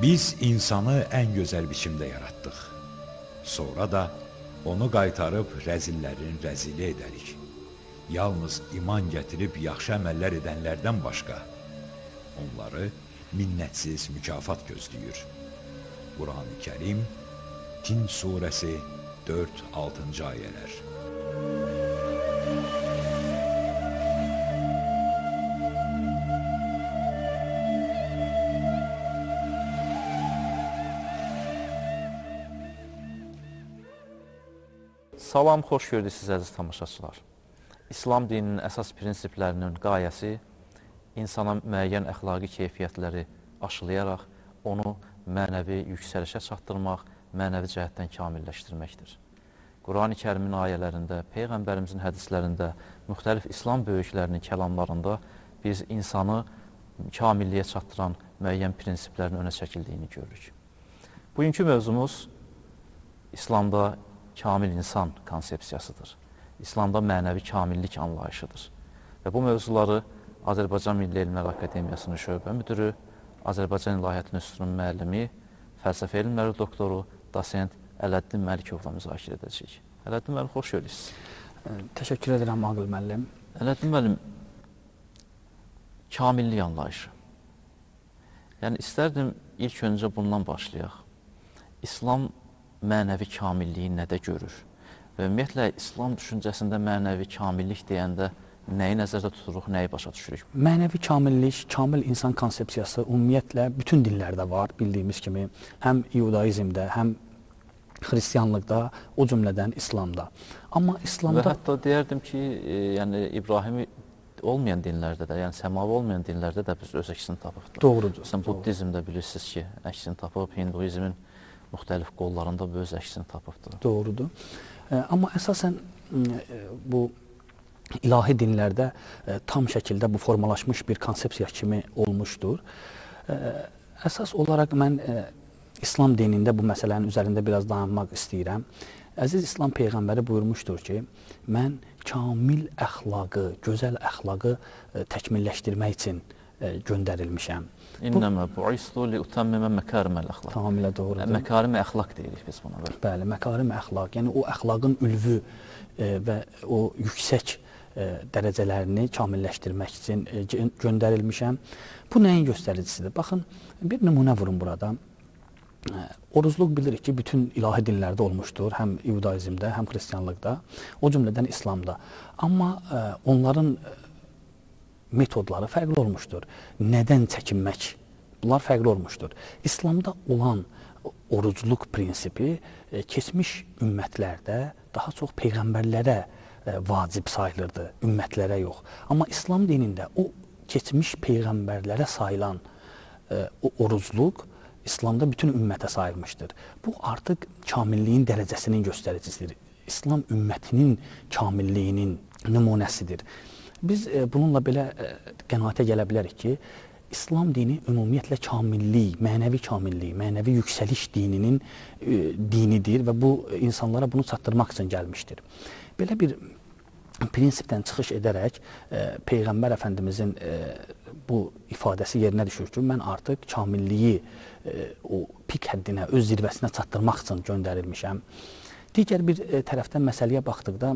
Biz insanı ən gözəl biçimdə yaratdıq. Sonra da onu qaytarıb rəzillərin rəzili edərik. Yalnız iman gətirib yaxşı əməllər edənlərdən başqa. Onları minnətsiz mükafat gözləyir. Quran-ı Kərim, Tin surəsi 4-6. ayələr. Salam, xoş gördük siz əziz tamaşaçılar. İslam dininin əsas prinsiplərinin qayəsi insana müəyyən əxlaqi keyfiyyətləri aşılayaraq onu mənəvi yüksəlişə çatdırmaq, mənəvi cəhətdən kamilləşdirməkdir. Quran-ı Kərimin ayələrində, Peyğəmbərimizin hədislərində, müxtəlif İslam böyüklərinin kəlamlarında biz insanı kamilliyə çatdıran müəyyən prinsiplərin önə çəkildiyini görürük. Bugünkü mövzumuz İslamda kamil insan konsepsiyasıdır. İslamda mənəvi kamillik anlayışıdır. Və bu mövzuları Azərbaycan Milli Elmlər Akademiyasının şöbə müdürü, Azərbaycan İlahiyyat İnstitutunun müəllimi, fəlsəfə elmləri doktoru, dosent Ələddin Məlikovla müzakirə edəcəyik. Ələddin müəllim, xoş gördük. Təşəkkür edirəm Aqil müəllim. Ələddin müəllim, kamillik anlayışı. Yəni, istərdim ilk öncə bundan başlayaq. İslam mənəvi kamilliyi nədə görür? Və ümumiyyətlə, İslam düşüncəsində mənəvi kamillik deyəndə nəyi nəzərdə tuturuq, nəyi başa düşürük? Mənəvi kamillik, kamil insan konsepsiyası ümumiyyətlə bütün dinlərdə var, bildiyimiz kimi. Həm İudaizmdə, həm xristianlıqda, o cümlədən İslamda. Amma İslamda... Və hətta deyərdim ki, yəni İbrahimi olmayan dinlərdə də, yəni səmavi olmayan dinlərdə də biz öz əksini tapıbdır. Doğrudur. Məsələn, Buddizmdə bilirsiniz ki, əksini tapıb, Hinduizmin müxtəlif qollarında bu öz əksini tapıbdır. Doğrudur. Amma əsasən bu ilahi dinlərdə tam şəkildə bu formalaşmış bir konsepsiya kimi olmuşdur. Əsas olaraq mən İslam dinində bu məsələnin üzərində biraz dayanmaq istəyirəm. Əziz İslam Peyğəmbəri buyurmuşdur ki, mən kamil əxlaqı, gözəl əxlaqı təkmilləşdirmək üçün göndərilmişəm. İnnəmə bu'istu li utammimə məkariməl əxlaq. Tamamilə doğrudur. Məkarim əxlaq deyirik biz buna. Bəli, məkarim əxlaq. Yəni o əxlaqın ülvü və o yüksək dərəcələrini kamilləşdirmək üçün göndərilmişəm. Bu nəyin göstəricisidir? Baxın, bir nümunə vurun burada. Orucluq bilirik ki, bütün ilahi dinlərdə olmuşdur. Həm İudaizmdə, həm xristianlıqda, o cümlədən İslamda. Amma onların metodları fərqli olmuşdur. Nədən çəkinmək? Bunlar fərqli olmuşdur. İslamda olan orucluq prinsipi keçmiş ümmətlərdə daha çox peyğəmbərlərə vacib sayılırdı, ümmətlərə yox. Amma İslam dinində o keçmiş peyğəmbərlərə sayılan o orucluq İslamda bütün ümmətə sayılmışdır. Bu artıq kamilliyin dərəcəsinin göstəricisidir. İslam ümmətinin kamilliyinin nümunəsidir. Biz bununla belə qənaətə gələ bilərik ki, İslam dini ümumiyyətlə kamillik, mənəvi yüksəliş dininin dinidir və bu insanlara bunu çatdırmaq üçün gəlmişdir. Belə bir prinsipdən çıxış edərək Peyğəmbər Əfəndimizin bu ifadəsi yerinə düşür ki, mən artıq kamilliyi o pik həddinə, öz zirvəsinə çatdırmaq üçün göndərilmişəm. Digər bir tərəfdən məsələyə baxdıqda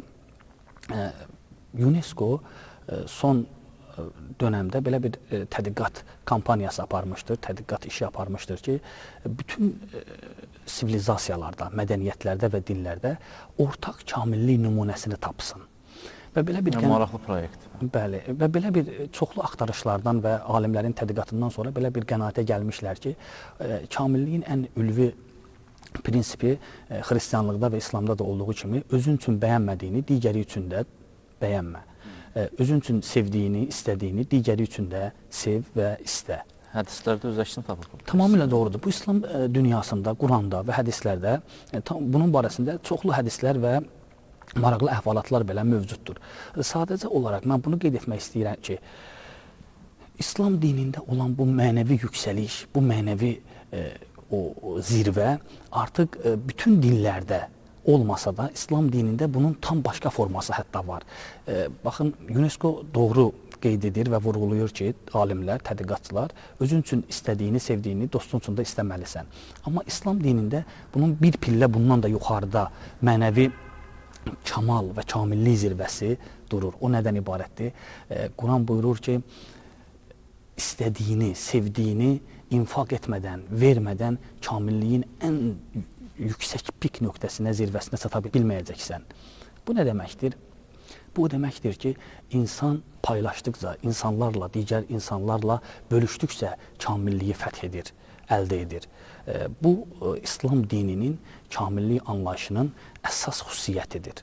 UNESCO son dönəmdə belə bir tədqiqat kampaniyası aparmışdır, tədqiqat işi aparmışdır ki, bütün sivilizasiyalarda, mədəniyyətlərdə və dillərdə ortaq kamillik nümunəsini tapsın. Və belə bir maraqlı proyekt. Bəli, və belə bir çoxlu axtarışlardan və alimlərin tədqiqatından sonra belə bir qənaətə gəlmişlər ki, kamilliyin ən ülvi prinsipi xristianlıqda və İslamda da olduğu kimi özün üçün bəyənmədiyini digəri üçün də bəyənmə. Özün üçün sevdiyini, istədiyini digəri üçün də sev və istə. Hədislərdə öz əksini tapır. Tamamilə doğrudur. Bu İslam dünyasında, Quranda və hədislərdə bunun barəsində çoxlu hədislər və maraqlı əhvalatlar belə mövcuddur. Sadəcə olaraq mən bunu qeyd etmək istəyirəm ki, İslam dinində olan bu mənəvi yüksəliş, bu mənəvi o zirvə artıq bütün dinlərdə olmasa da İslam dinində bunun tam başqa forması hətta var. Baxın, UNESCO doğru qeyd edir və vurğulayır ki, alimlər, tədqiqatçılar, özün üçün istədiyini, sevdiyini dostun üçün də istəməlisən. Amma İslam dinində bunun bir pillə bundan da yuxarıda mənəvi kamal və kamillik zirvəsi durur. O nədən ibarətdir? Quran buyurur ki, istədiyini, sevdiyini infaq etmədən, vermədən kamilliyin ən yüksək pik nöqtəsinə, zirvəsinə çata bilməyəcəksən. Bu nə deməkdir? Bu o deməkdir ki, insan paylaşdıqca, insanlarla, digər insanlarla bölüşdükcə kamilliyi fəth edir, əldə edir. Bu, İslam dininin kamillik anlayışının əsas xüsusiyyətidir.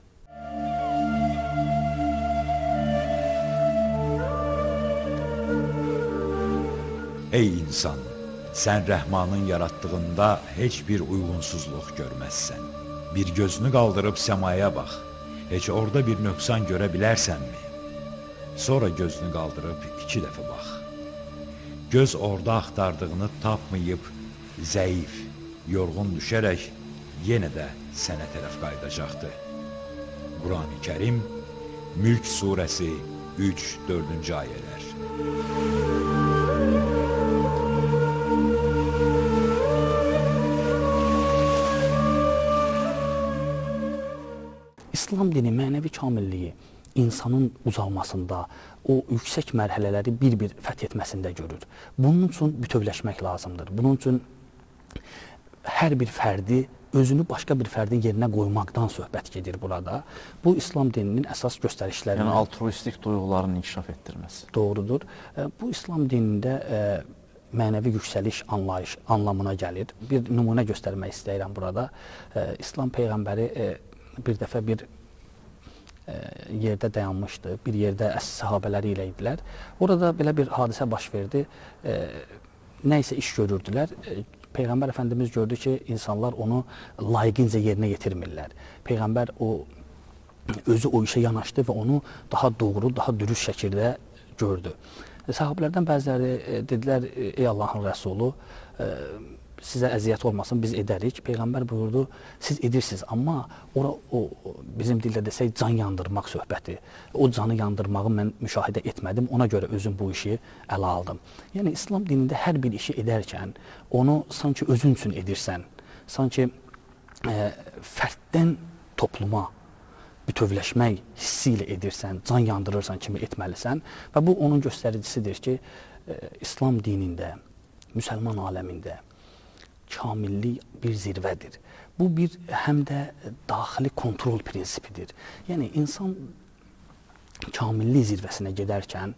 Ey insan, sən Rəhmanın yaratdığında heç bir uyğunsuzluq görməzsən. Bir gözünü qaldırıb səmaya bax, heç orada bir nöqsan görə bilərsənmi? Sonra gözünü qaldırıb 2 dəfə bax. Göz orada axtardığını tapmayıb, zəif, yorğun düşərək yenə də sənə tərəf qayıdacaqdır. Quran-ı Kərim, Mülk surəsi 3-4-cü ayələr. İslam dini mənəvi kamilliyi insanın ucalmasında, o yüksək mərhələləri bir-bir fəth etməsində görür. Bunun üçün bütövləşmək lazımdır. Bunun üçün hər bir fərdi özünü başqa bir fərdin yerinə qoymaqdan söhbət gedir burada. Bu, İslam dininin əsas göstərişlərindən. Yəni, altruistik duyğuların inkişaf etdirməsi. Doğrudur. Bu, İslam dinində mənəvi yüksəliş anlamına gəlir. Bir nümunə göstərmək istəyirəm burada. İslam Peyğəmbəri bir dəfə bir yerdə dayanmışdı, bir yerdə səhabələri ilə idilər. Orada belə bir hadisə baş verdi, nə isə iş görürdülər. Peyğəmbər Əfəndimiz gördü ki, insanlar onu layiqincə yerinə yetirmirlər. Peyğəmbər özü o işə yanaşdı və onu daha doğru, daha dürüst şəkildə gördü. Sahabələrdən bəziləri dedilər, ey Allahın Rəsulu, sizə əziyyət olmasın, biz edərik. Peyğəmbər buyurdu, siz edirsiniz, amma bizim dildə desək, can yandırmaq söhbəti. O canı yandırmağı mən müşahidə etmədim, ona görə özüm bu işi ələ aldım. Yəni, İslam dinində hər bir işi edərkən, onu sanki özün üçün edirsən, sanki fərddən topluma bütövləşmək hissi ilə edirsən, can yandırırsan kimi etməlisən və bu, onun göstəricisidir ki, İslam dinində, müsəlman aləmində kamillik bir zirvədir. Bu, həm də daxili kontrol prinsipidir. Yəni, insan kamillik zirvəsinə gedərkən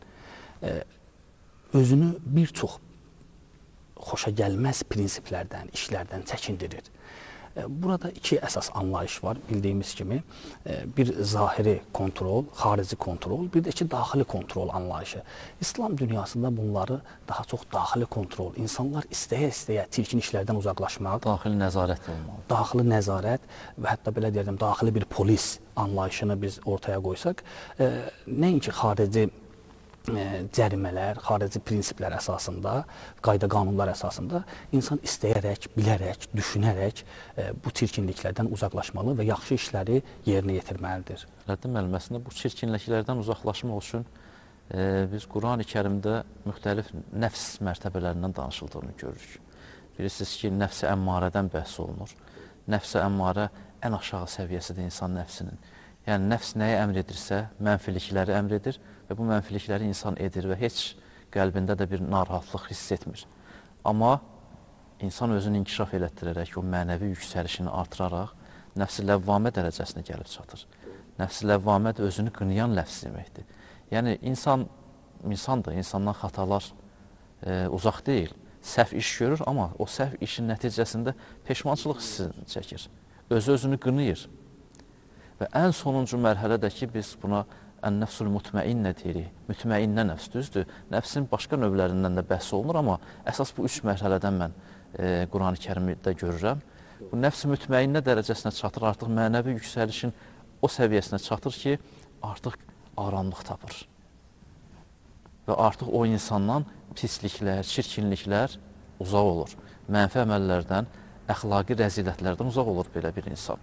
özünü bir çox xoşa gəlməz prinsiplərdən, işlərdən çəkindirir. Burada 2 əsas anlayış var, bildiyimiz kimi. Bir zahiri kontrol, xarici kontrol, bir də ki, daxili kontrol anlayışı. İslam dünyasında bunları daha çox daxili kontrol, insanlar istəyə-istəyə çirkin işlərdən uzaqlaşmaq, daxili nəzarət olmalı. Daxili nəzarət və hətta belə deyərdim, daxili bir polis anlayışını biz ortaya qoysaq, nəinki xarici cərimələr, xarici prinsiplər əsasında, qayda-qanunlar əsasında insan istəyərək, bilərək, düşünərək bu çirkinliklərdən uzaqlaşmalı və yaxşı işləri yerinə yetirməlidir. Rəddin müəllim, bu çirkinliklərdən uzaqlaşmaq üçün biz Quran-ı Kərimdə müxtəlif nəfs mərtəbələrindən danışıldığını görürük. Bilirsiniz ki, nəfs-i əmmarədən bəhs olunur. Nəfs-i əmmarə ən aşağı səviyyəsidir insan nəfsinin. Yəni, nəfs nəyə əmr edirsə, mənfilikləri əmr edir və bu mənfilikləri insan edir və heç qəlbində də bir narahatlıq hiss etmir. Amma insan özünü inkişaf elətdirərək, o mənəvi yüksəlişini artıraraq nəfs-i ləvvamə dərəcəsinə gəlib çatır. Nəfs-i ləvvamə də özünü qınayan ləfz deməkdir. Yəni, insandır, insandan xatalar uzaq deyil, səhv iş görür, amma o səhv işin nəticəsində peşmançılıq hissini çəkir, özünü qınayır. Və ən sonuncu mərhələdə ki, biz buna ən-nəfsul mutməinnə deyirik, mütməinnə nəfs, düzdür. Nəfsin başqa növlərindən də bəhs olunur, amma əsas bu 3 mərhələdən mən Quran-ı Kərimdə görürəm. Bu nəfs mütməinnə dərəcəsinə çatır, artıq mənəvi yüksəlişin o səviyyəsinə çatır ki, artıq aramlıq tapır. Və artıq o insandan pisliklər, çirkinliklər uzaq olur. Mənfi əməllərdən, əxlaqi rəzilətlərdən uzaq olur belə bir insan.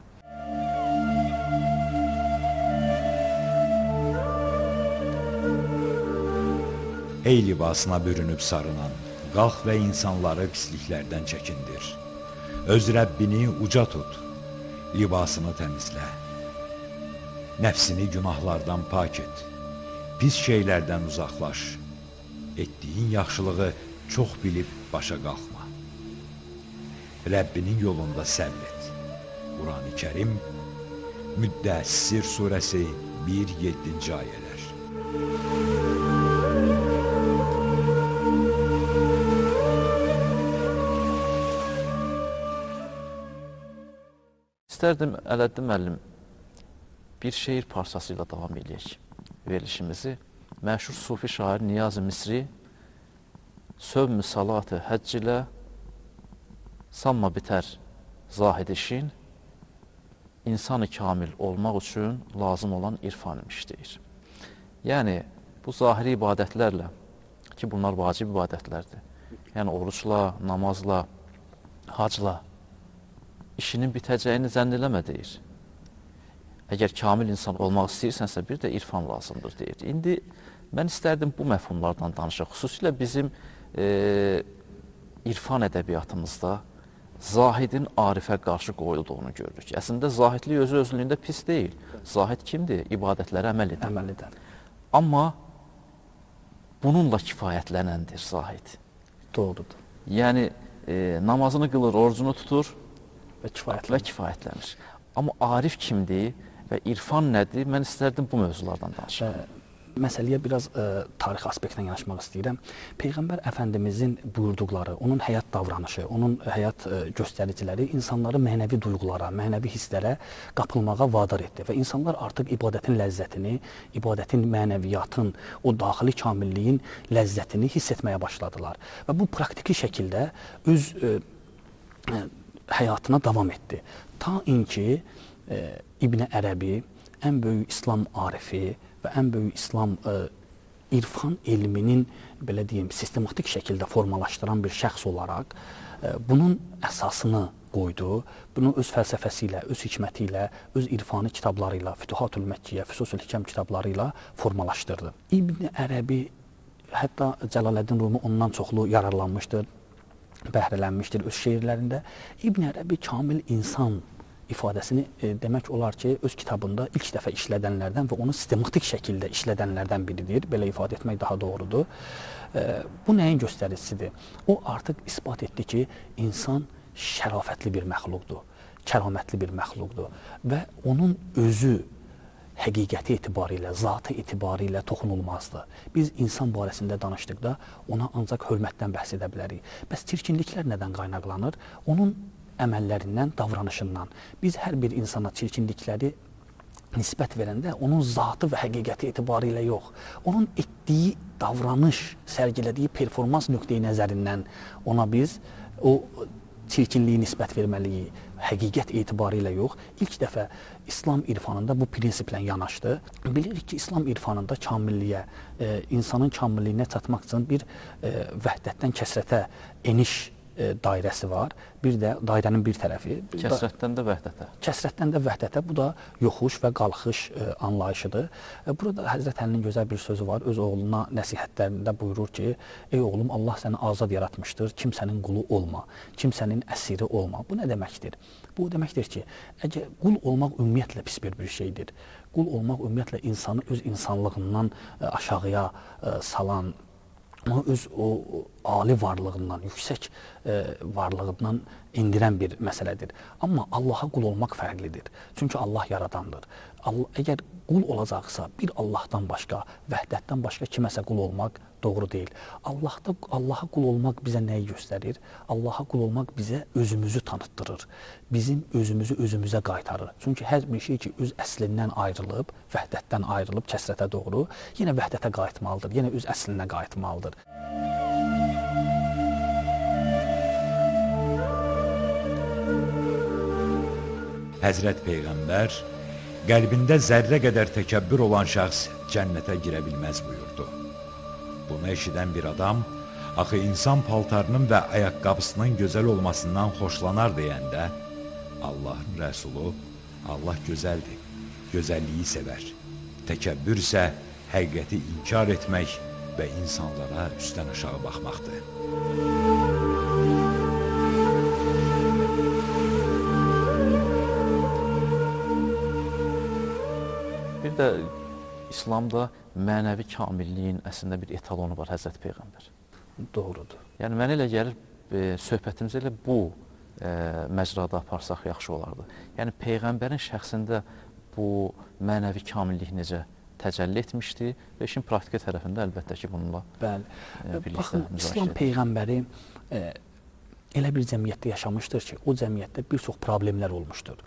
Ey libasına bürünüb sarınan, qalx və insanları pisliklərdən çəkindir. Öz Rəbbini uca tut, libasını təmizlə. Nəfsini günahlardan pak et, pis şeylərdən uzaqlaş. Etdiyin yaxşılığı çox bilib başa qalxma. Rəbbinin yolunda səbr et. Quran-ı Kərim, Müddəssir surəsi 1-7-ci ayələr. İstərdim Ələddin müəllim bir şeir parçası ilə davam edək verilişimizi. Məşhur sufi şair Niyaz-ı Misri sövm-ü salatı həcc ilə sanma bitər zahid işin, insanı kamil olmaq üçün lazım olan irfan imiş deyir. Yəni, bu zahiri ibadətlərlə, ki bunlar vacib ibadətlərdir, yəni oruçla, namazla, hacla işinin bitəcəyini zənn eləmə deyir. Əgər kamil insan olmaq istəyirsənsə, bir də irfan lazımdır deyir. İndi mən istərdim bu məfhumlardan danışaq. Xüsusilə bizim irfan ədəbiyyatımızda zahidin arifə qarşı qoyulduğunu görürük. Əslində, zahidlik özü-özlüyündə pis deyil. Zahid kimdir? İbadətlərə əməl edən. Amma bununla kifayətlənəndir zahid. Doğrudur. Yəni, namazını qılır, orucunu tutur Və kifayətlənir. Amma arif kimdir və irfan nədir? Mən istərdim bu mövzulardan danışaq. Məsələyə biraz tarix aspektdən yanaşmaq istəyirəm. Peyğəmbər Əfəndimizin buyurduqları, onun həyat davranışı, onun həyat göstəriciləri insanları mənəvi duyğulara, mənəvi hisslərə qapılmağa vadar etdi. Və insanlar artıq ibadətin ləzzətini, ibadətin mənəviyyatın, o daxili kamilliyin ləzzətini hiss etməyə başladılar. Və bu praktiki şəkildə öz həyatına davam etdi. Ta inki İbn Ərəbi, ən böyük İslam arifi və ən böyük İslam irfan elminin, belə deyim, sistematik şəkildə formalaşdıran bir şəxs olaraq bunun əsasını qoydu. Bunu öz fəlsəfəsi ilə, öz hikməti ilə, öz irfani kitabları ilə, Fütuhatul Məkkiyyə, Füsusül Hikəm kitabları ilə formalaşdırdı. İbn Ərəbi, hətta Cəlaləddin Rumi ondan çoxlu yararlanmışdır, bəhrələnmişdir öz şeirlərində. İbn Ərəbi kamil insan ifadəsini demək olar ki, öz kitabında ilk dəfə işlədənlərdən və onu sistematik şəkildə işlədənlərdən biridir. Belə ifadə etmək daha doğrudur. Bu nəyin göstəricisidir? O artıq isbat etdi ki, insan şərafətli bir məxluqdur, kəramətli bir məxluqdur və onun özü həqiqəti etibarilə, zatı etibarilə toxunulmazdır. Biz insan barəsində danışdıqda ona ancaq hörmətdən bəhs edə bilərik. Bəs çirkinliklər nədən qaynaqlanır? Onun əməllərindən, davranışından. Biz hər bir insana çirkinlikləri nisbət verəndə onun zatı və həqiqəti etibarilə yox, onun etdiyi davranış, sərgilədiyi performans nöqteyi nəzərindən ona biz o çirkinliyi nisbət verməliyik, həqiqət etibarilə yox. İlk dəfə İslam irfanında bu prinsiplə yanaşdı. Bilirik ki, İslam irfanında kamilliyə, insanın kamilliyinə çatmaq üçün bir vəhdətdən kəsrətə eniş dairəsi var. Bir də dairənin bir tərəfi. Kəsrətdən də vəhdətə. Kəsrətdən də vəhdətə. Bu da yoxuş və qalxış anlayışıdır. Burada Həzrət Əlinin gözəl bir sözü var. Öz oğluna nəsihətlərində buyurur ki, ey oğlum, Allah səni azad yaratmışdır. Kimsənin qulu olma. Kimsənin əsiri olma. Bu nə deməkdir? Bu deməkdir ki, əgər qul olmaq ümumiyyətlə pis bir şeydir. Qul olmaq ümumiyyətlə insanı öz insanlığından aşağıya salan, onu öz o ali varlığından, yüksək varlığından indirən bir məsələdir. Amma Allaha qul olmaq fərqlidir. Çünki Allah yaradandır. Əgər qul olacaqsa, bir Allahdan başqa, vəhdətdən başqa kiməsə qul olmaq doğru deyil. Allaha qul olmaq bizə nəyi göstərir? Allaha qul olmaq bizə özümüzü tanıtdırır. Bizim özümüzü özümüzə qaytarır. Çünki hər bir şey ki, öz əslindən ayrılıb, vəhdətdən ayrılıb kəsrətə doğru, yenə vəhdətə qayıtmalıdır, yenə öz əslinə qayıtmalıdır. Həzrət Peyğəmbər qəlbində zərrə qədər təkəbbür olan şəxs cənnətə girə bilməz buyurdu. Bunu eşidən bir adam, axı insan paltarının və ayaqqabısının gözəl olmasından xoşlanar deyəndə, Allahın Rəsulu, Allah gözəldir, gözəlliyi sevər. Təkəbbür isə həqiqəti inkar etmək, və insanlara üstdən aşağı baxmaqdır. Bir də İslamda mənəvi kamilliyin əslində bir etalonu var Həzrət Peyğəmbər. Doğrudur. Yəni, mənə elə gəlir, söhbətimizi elə bu məcrada aparsaq yaxşı olardı. Yəni, Peyğəmbərin şəxsində bu mənəvi kamillik necə təcəlli etmişdi və işin praktiki tərəfində əlbəttə ki, bununla birlikdə baxın, İslam Peyğəmbəri elə bir cəmiyyətdə yaşamışdır ki, o cəmiyyətdə bir çox problemlər olmuşdur.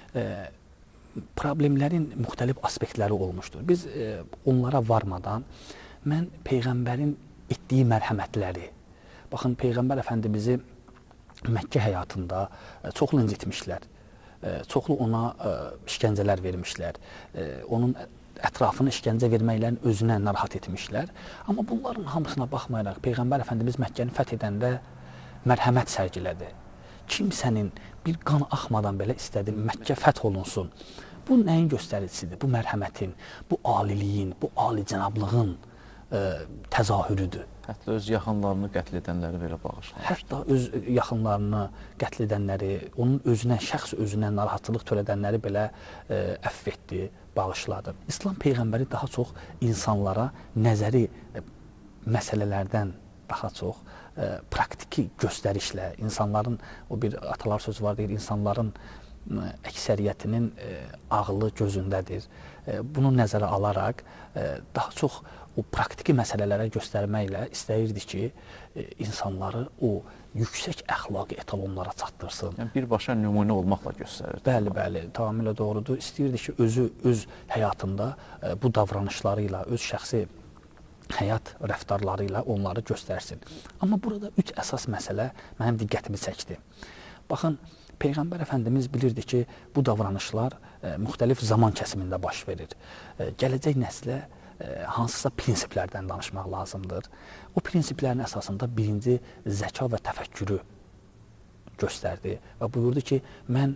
Problemlərin müxtəlif aspektləri olmuşdur. Biz onlara varmadan mən Peyğəmbərin etdiyi mərhəmətləri, baxın, Peyğəmbər Əfəndimizi Məkkə həyatında çoxlu incitmişlər, çoxlu ona işgəncələr vermişlər, onun ətrafını işgəncə verməklərin özünə narahat etmişlər. Amma bunların hamısına baxmayaraq Peyğəmbər Əfəndimiz Məkkəni fəth edəndə mərhəmət sərgilədi. Kimsənin bir qan axmadan belə istədi Məkkə fəth olunsun. Bu nəyin göstəricisidir? Bu mərhəmətin, bu aliliyin, bu alicənablığın təzahürüdür. Hətta öz yaxınlarını qətl edənləri belə bağışlamışdır. Hətta öz yaxınlarını qətl edənləri, onun özünə, şəxs özünə narahatçılıq törədənləri belə əfv etdi, bağışladı. İslam Peyğəmbəri daha çox insanlara nəzəri məsələlərdən daha çox praktiki göstərişlə, insanların, o bir atalar sözü var deyir, insanların əksəriyyətinin ağlı gözündədir. Bunu nəzərə alaraq daha çox o praktiki məsələlərə göstərməklə istəyirdi ki, insanları o yüksək əxlaqi etalonlara çatdırsın. Yəni, birbaşa nümunə olmaqla göstərirdi. Bəli, bəli, tamamilə doğrudur. İstəyirdi ki, özü öz həyatında bu davranışları ilə, öz şəxsi həyat rəftarları ilə onları göstərsin. Amma burada 3 əsas məsələ mənim diqqətimi çəkdi. Baxın, Peyğəmbər Əfəndimiz bilirdi ki, bu davranışlar müxtəlif zaman kəsimində baş verir. Gələcək nəslə hansısa prinsiplərdən danışmaq lazımdır. O prinsiplərin əsasında birinci zəka və təfəkkürü göstərdi və buyurdu ki, mən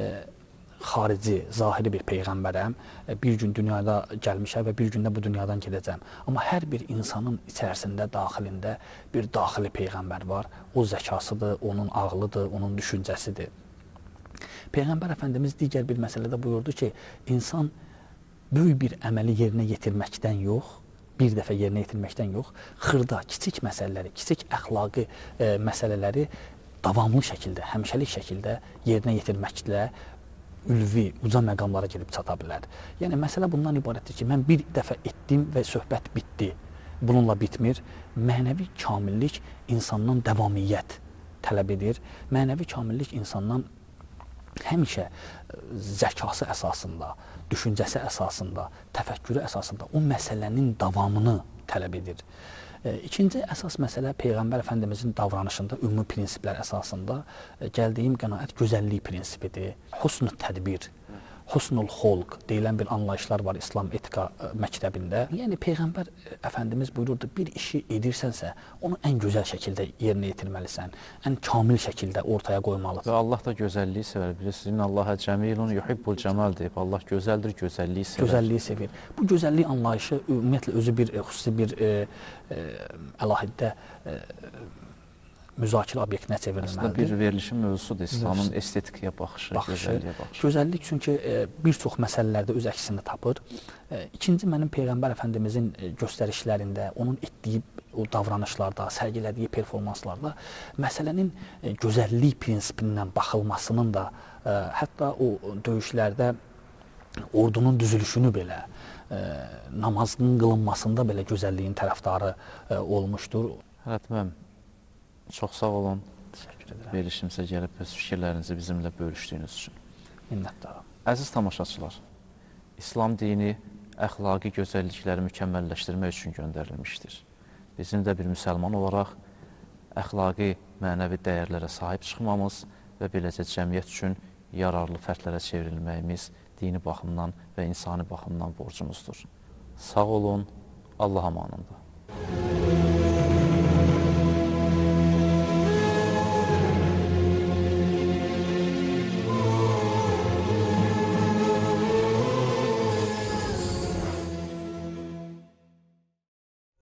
xarici, zahiri bir Peyğəmbərəm, bir gün dünyada gəlmişəm və bir gündə bu dünyadan gedəcəm. Amma hər bir insanın içərisində, daxilində bir daxili Peyğəmbər var. O zəkasıdır, onun ağlıdır, onun düşüncəsidir. Peyğəmbər Əfəndimiz digər bir məsələdə buyurdu ki, insan böyük bir əməli yerinə yetirməkdən yox, bir dəfə yerinə yetirməkdən yox, xırda, kiçik məsələləri, kiçik əxlaqi məsələləri davamlı şəkildə, həmişəlik şəkildə yerinə yetirməklə ülvi, uca məqamlara gedib çata bilər. Yəni, məsələ bundan ibarətdir ki, mən bir dəfə etdim və söhbət bitdi. Bununla bitmir. Mənəvi kamillik insandan davamiyyət tələb edir. Mənəvi kamillik insandan həmişə zəkası əsasında, düşüncəsi əsasında, təfəkkürü əsasında o məsələnin davamını tələb edir. İkinci əsas məsələ Peyğəmbər Əfəndimizin davranışında ümumi prinsiplər əsasında gəldiyim qənaət gözəllik prinsipidir. Husn-ı tədbir, husnul xolq deyilən bir anlayışlar var İslam etika məktəbində. Yəni Peyğəmbər Əfəndimiz buyururdu, bir işi edirsənsə, onu ən gözəl şəkildə yerinə yetirməlisən, ən kamil şəkildə ortaya qoymalısan. Və Allah da gözəlliyi sevər. Bilirsiniz, İnnəllahə cəmilun yuhibbul cəmal deyib. Allah gözəldir, gözəlliyi sevər. Gözəlliyi sevir. Bu gözəllik anlayışı ümumiyyətlə özü bir xüsusi bir əlahiddə müzakirə obyektinə çevrilməlidir. Aslında bir verilişin mövzusudur İslamın estetikaya baxışı, gözəlliyə baxışı. Gözəllik çünki bir çox məsələlərdə öz əksini tapır. İkinci, mənim Peyğəmbər Əfəndimizin göstərişlərində, onun etdiyi o davranışlarda, sərgilədiyi performanslarda məsələnin gözəllik prinsipindən baxılmasının da, hətta o döyüşlərdə ordunun düzülüşünü belə, namazının qılınmasında belə gözəlliyin tərəfdarı olmuşdur. Hərətməm, çox sağ olun. Verilişimizə gəlib öz fikirlərinizi bizimlə bölüşdüyünüz üçün. Minnətdaram. Əziz tamaşaçılar, İslam dini əxlaqi gözəllikləri mükəmməlləşdirmək üçün göndərilmişdir. Bizim də bir müsəlman olaraq əxlaqi, mənəvi dəyərlərə sahib çıxmamız və beləcə cəmiyyət üçün yararlı fərdlərə çevrilməyimiz dini baxımdan və insani baxımdan borcumuzdur. Sağ olun, Allah amanında.